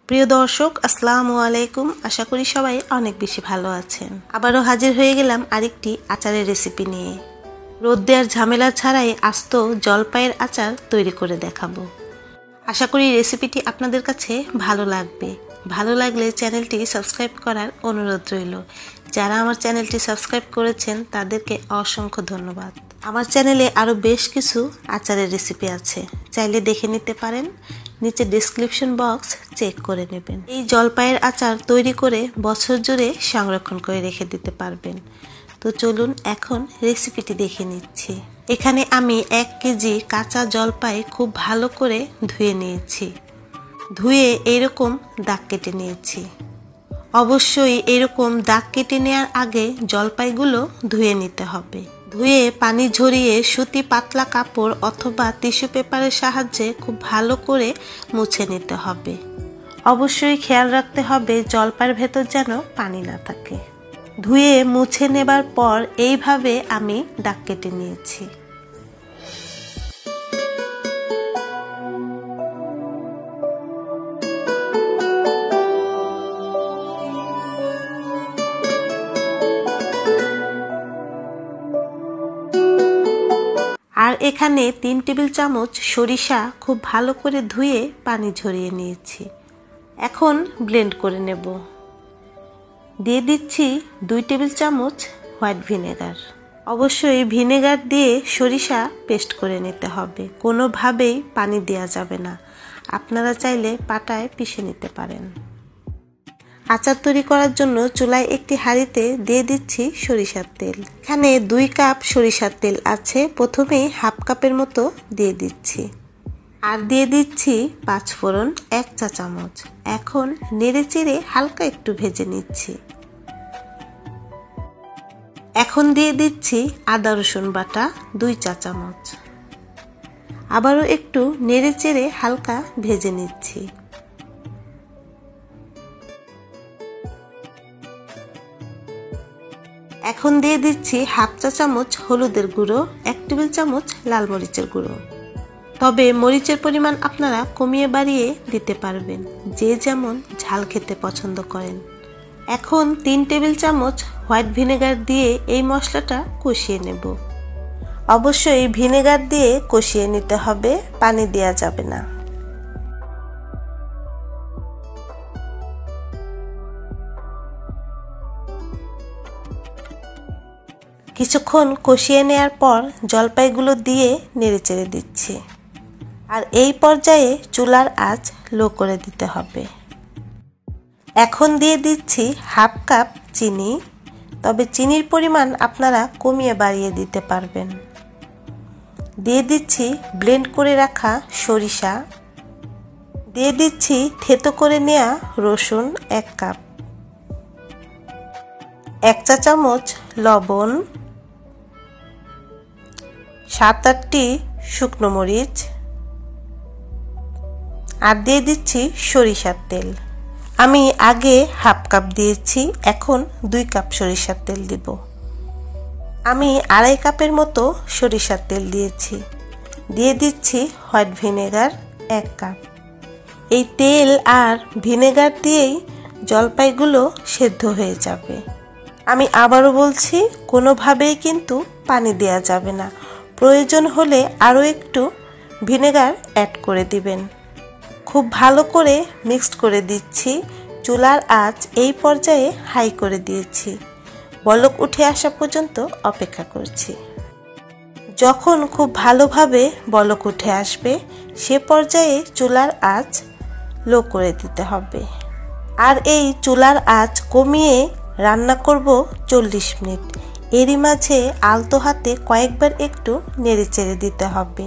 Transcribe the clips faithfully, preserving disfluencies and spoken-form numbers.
প্রিয় দর্শক, আসসালামু আলাইকুম। আশা করি সবাই অনেক বেশি ভালো আছেন। আবারও হাজির হয়ে গেলাম আরেকটি আচারের রেসিপি নিয়ে। রোদ দেওয়ার ঝামেলা ছাড়াই আস্ত জলপাইয়ের আচার তৈরি করে দেখাবো। আশা করি রেসিপিটি আপনাদের কাছে ভালো লাগবে। ভালো লাগলে চ্যানেলটি সাবস্ক্রাইব করার অনুরোধ রইল। যারা আমার চ্যানেলটি সাবস্ক্রাইব করেছেন তাদেরকে অসংখ্য ধন্যবাদ। আমার চ্যানেলে আরও বেশ কিছু আচারের রেসিপি আছে, চাইলে দেখে নিতে পারেন। নিচে ডেসক্রিপশন বক্স চেক করে নেবেন। এই জলপাইয়ের আচার তৈরি করে বছর জুড়ে সংরক্ষণ করে রেখে দিতে পারবেন। তো চলুন এখন রেসিপিটি দেখে নিচ্ছি। এখানে আমি এক কেজি কাঁচা জলপাই খুব ভালো করে ধুয়ে নিয়েছি। ধুয়ে এরকম দাগ কেটে নিয়েছি। অবশ্যই এরকম দাগ কেটে নেওয়ার আগে জলপাইগুলো ধুয়ে নিতে হবে। ধুয়ে পানি ঝরিয়ে সুতি পাতলা কাপড় অথবা টিস্যু পেপারের সাহায্যে খুব ভালো করে মুছে নিতে হবে। অবশ্যই খেয়াল রাখতে হবে জলপাইয়ের ভেতর যেন পানি না থাকে। ধুয়ে মুছে নেবার পর এইভাবে আমি দাগ কেটে নিয়েছি। আর এখানে তিন টেবিল চামচ সরিষা খুব ভালো করে ধুয়ে পানি ঝরিয়ে নিয়েছি। এখন ব্লেন্ড করে নেব। দিয়ে দিচ্ছি দুই টেবিল চামচ হোয়াইট ভিনেগার। অবশ্যই ভিনেগার দিয়ে সরিষা পেস্ট করে নিতে হবে, কোনোভাবেই পানি দেওয়া যাবে না। আপনারা চাইলে পাটায় পিষে নিতে পারেন। আচার তৈরি করার জন্য চুলায় একটি হাঁড়িতে দিয়ে দিচ্ছি সরিষার তেল। এখানে দুই কাপ সরিষার তেল আছে। প্রথমেই হাফ কাপের মতো দিয়ে দিচ্ছি। আর দিয়ে দিচ্ছি পাঁচ ফোড়ন এক চা চামচ। এখন নেড়ে চেড়ে হালকা একটু ভেজে নিচ্ছি। এখন দিয়ে দিচ্ছি আদা রসুন বাটা দুই চা চামচ। আবারও একটু নেড়ে চেড়ে হালকা ভেজে নিচ্ছি। এখন দিয়ে দিচ্ছি হাফ চা চামচ হলুদের গুঁড়ো, এক টেবিল চামচ লাল মরিচের গুঁড়ো। তবে মরিচের পরিমাণ আপনারা কমিয়ে বাড়িয়ে দিতে পারবেন, যে যেমন ঝাল খেতে পছন্দ করেন। এখন তিন টেবিল চামচ হোয়াইট ভিনেগার দিয়ে এই মশলাটা কষিয়ে নেব। অবশ্যই ভিনেগার দিয়ে কষিয়ে নিতে হবে, পানি দেওয়া যাবে না। কিছুক্ষণ কষিয়ে নেওয়ার পর জলপাইগুলো দিয়ে নেড়েচেড়ে দিচ্ছি। আর এই পর্যায়ে চুলার আঁচ লো করে দিতে হবে। এখন দিয়ে দিচ্ছি হাফ কাপ চিনি, তবে চিনির পরিমাণ আপনারা কমিয়ে বাড়িয়ে দিতে পারবেন। দিয়ে দিচ্ছি ব্লেন্ড করে রাখা সরিষা। দিয়ে দিচ্ছি থেতো করে নেওয়া রসুন এক কাপ, এক চা চামচ লবণ, সাত আটটি শুকনো মরিচ, আর দিয়ে দিচ্ছি সরিষার তেল। আমি আগে হাফ কাপ দিয়েছি, এখন দুই কাপ সরিষার তেল দিব। আমি আড়াই কাপের মতো সরিষার তেল দিয়েছি। দিয়ে দিচ্ছি হোয়াইট ভিনেগার এক কাপ। এই তেল আর ভিনেগার দিয়েই জলপাইগুলো সেদ্ধ হয়ে যাবে। আমি আবারও বলছি, কোনোভাবেই কিন্তু পানি দেওয়া যাবে না। প্রয়োজন হলে আরও একটু ভিনেগার অ্যাড করে দিবেন। খুব ভালো করে মিক্সড করে দিচ্ছি। চুলার আঁচ এই পর্যায়ে হাই করে দিয়েছি। বলক উঠে আসা পর্যন্ত অপেক্ষা করছি। যখন খুব ভালোভাবে বলক উঠে আসবে সে পর্যায়ে চুলার আঁচ লো করে দিতে হবে। আর এই চুলার আঁচ কমিয়ে রান্না করব চল্লিশ মিনিট। এরই মাঝে আলতো হাতে কয়েকবার একটু নেড়ে চেড়ে দিতে হবে।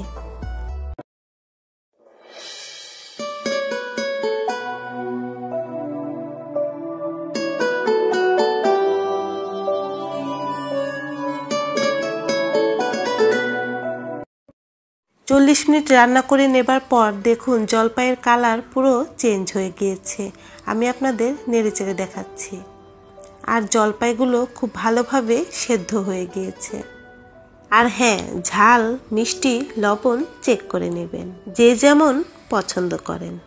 চল্লিশ মিনিট রান্না করে নেবার পর দেখুন জলপাইয়ের কালার পুরো চেঞ্জ হয়ে গিয়েছে। আমি আপনাদের নেড়ে চেড়ে দেখাচ্ছি। আর জলপাইগুলো খুব ভালোভাবে সেদ্ধ হয়ে গিয়েছে। আর হ্যাঁ, ঝাল মিষ্টি লবণ চেক করে নেবেন, যে যেমন পছন্দ করেন।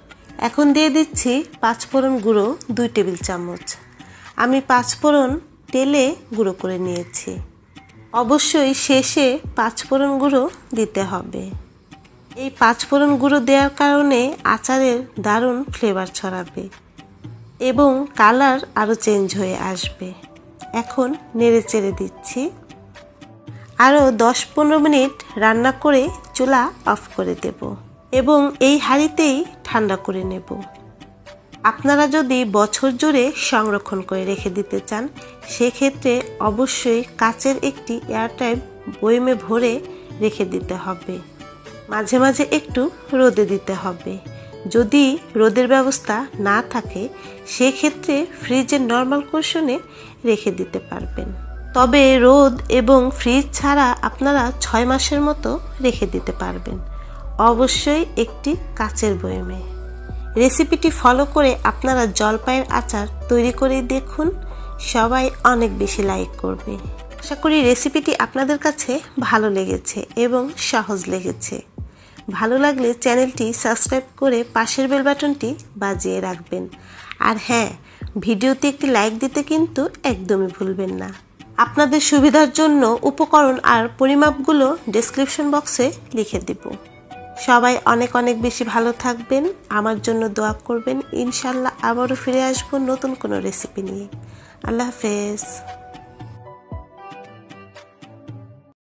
এখন দিয়ে দিচ্ছি পাঁচফোড়ন গুঁড়ো দুই টেবিল চামচ। আমি পাঁচফোড়ন তেলে গুঁড়ো করে নিয়েছি। অবশ্যই শেষে পাঁচফোড়ন গুঁড়ো দিতে হবে। এই পাঁচফোড়ন গুঁড়ো দেওয়ার কারণে আচারের দারুণ ফ্লেভার ছড়াবে এবং কালার আরও চেঞ্জ হয়ে আসবে। এখন নেড়ে চেড়ে দিচ্ছি। আরও দশ পনেরো মিনিট রান্না করে চুলা অফ করে দেব এবং এই হাঁড়িতেই ঠান্ডা করে নেব। আপনারা যদি বছর জুড়ে সংরক্ষণ করে রেখে দিতে চান সেক্ষেত্রে অবশ্যই কাচের একটি এয়ারটাইট বয়মে ভরে রেখে দিতে হবে। মাঝে মাঝে একটু রোদে দিতে হবে। যদি রোদের ব্যবস্থা না থাকে সেক্ষেত্রে ফ্রিজের নর্মাল কুশনে রেখে দিতে পারবেন। তবে রোদ এবং ফ্রিজ ছাড়া আপনারা ছয় মাসের মতো রেখে দিতে পারবেন, অবশ্যই একটি কাচের বয়মে। রেসিপিটি ফলো করে আপনারা জলপাইয়ের আচার তৈরি করে দেখুন, সবাই অনেক বেশি লাইক করবে। আশা করি রেসিপিটি আপনাদের কাছে ভালো লেগেছে এবং সহজ লেগেছে। ভালো লাগলে চ্যানেলটি সাবস্ক্রাইব করে পাশের বেল বাটনটি বাজিয়ে রাখবেন। আর হ্যাঁ, ভিডিওতে একটি লাইক দিতে কিন্তু একদমই ভুলবেন না। আপনাদের সুবিধার জন্য উপকরণ আর পরিমাপগুলো ডেসক্রিপশন বক্সে লিখে দেব। সবাই অনেক অনেক বেশি ভালো থাকবেন, আমার জন্য দোয়া করবেন। ইনশাল্লাহ আবারও ফিরে আসবো নতুন কোনো রেসিপি নিয়ে। আল্লাহ হাফেজ।